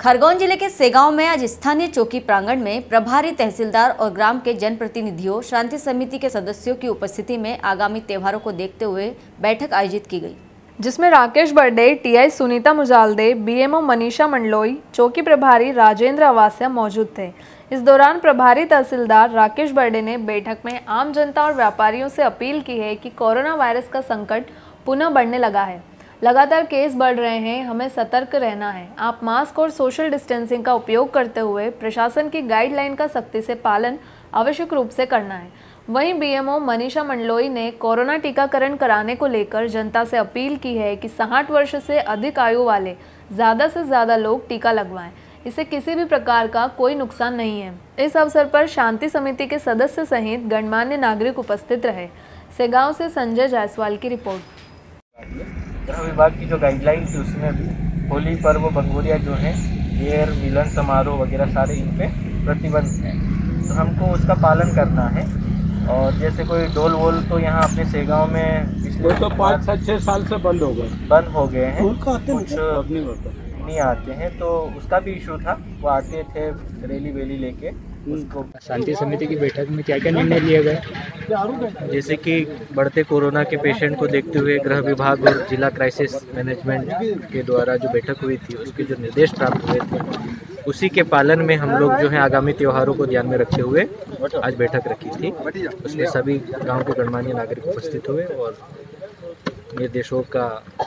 खरगोन जिले के सेगांव में आज स्थानीय चौकी प्रांगण में प्रभारी तहसीलदार और ग्राम के जनप्रतिनिधियों, शांति समिति के सदस्यों की उपस्थिति में आगामी त्योहारों को देखते हुए बैठक आयोजित की गई, जिसमें राकेश बर्डे, टीआई सुनीता मुजालदे, बीएमओ मनीषा मंडलोई, चौकी प्रभारी राजेंद्र अवासिया मौजूद थे। इस दौरान प्रभारी तहसीलदार राकेश बर्डे ने बैठक में आम जनता और व्यापारियों से अपील की है कि कोरोना वायरस का संकट पुनः बढ़ने लगा है, लगातार केस बढ़ रहे हैं, हमें सतर्क रहना है। आप मास्क और सोशल डिस्टेंसिंग का उपयोग करते हुए प्रशासन की गाइडलाइन का सख्ती से पालन आवश्यक रूप से करना है। वहीं बीएमओ मनीषा मंडलोई ने कोरोना टीकाकरण कराने को लेकर जनता से अपील की है कि 60 वर्ष से अधिक आयु वाले ज़्यादा से ज़्यादा लोग टीका लगवाएं, इससे किसी भी प्रकार का कोई नुकसान नहीं है। इस अवसर पर शांति समिति के सदस्य सहित गणमान्य नागरिक उपस्थित रहे। सेगांव से संजय जायसवाल की रिपोर्ट। गृह विभाग की जो गाइडलाइन थी उसमें भी होली पर्व भंगोरिया जो है, गेर मिलन समारोह वगैरह सारे इन पे प्रतिबंध है, तो हमको उसका पालन करना है। और जैसे कोई डोल वोल तो यहाँ अपने सेगांव में पिछले तो 5-6 साल से बंद हो गए हैं, कुछ नहीं आते हैं, तो उसका भी इशू था। वो आते थे रैली वेली लेके उसको। शांति समिति की बैठक में क्या क्या निर्णय लिए गए? जैसे कि बढ़ते कोरोना के पेशेंट को देखते हुए गृह विभाग और जिला क्राइसिस मैनेजमेंट के द्वारा जो बैठक हुई थी उसके जो निर्देश प्राप्त हुए थे उसी के पालन में हम लोग जो है आगामी त्योहारों को ध्यान में रखते हुए आज बैठक रखी थी। उसमें सभी गांव के गणमान्य नागरिक उपस्थित हुए और निर्देशों का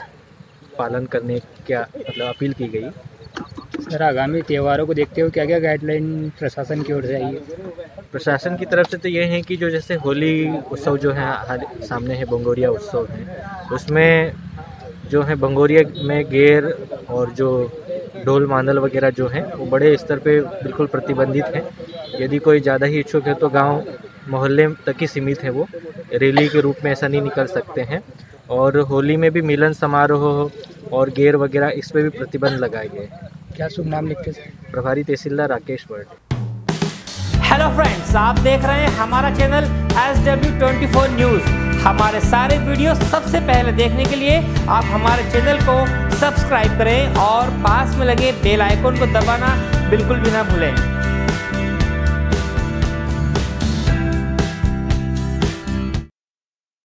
पालन करने क्या अपील की गई। सर, आगामी त्योहारों को देखते हुए क्या क्या गाइडलाइन प्रशासन की ओर से आई है? प्रशासन की तरफ से तो ये है कि जो जैसे होली उत्सव जो है सामने है, भंगोरिया उत्सव है, उसमें जो है भंगोरिया में गेर और जो ढोल मांदल वगैरह जो हैं वो बड़े स्तर पे बिल्कुल प्रतिबंधित है। यदि कोई ज़्यादा ही इच्छुक है तो गांव मोहल्ले तक ही सीमित है, वो रैली के रूप में ऐसा नहीं निकल सकते हैं। और होली में भी मिलन समारोह और गेर वगैरह इस पर भी प्रतिबंध लगाए गए। क्या शुभ नाम लिखते हैं? प्रभारी तहसीलदार राकेश बर्डे। हेलो फ्रेंड्स, आप देख रहे हैं हमारा चैनल SW24 न्यूज़। हमारे सारे वीडियो सबसे पहले देखने के लिए आप हमारे चैनल को सब्सक्राइब करें और पास में लगे बेल आइकन को दबाना बिल्कुल भी ना भूलें।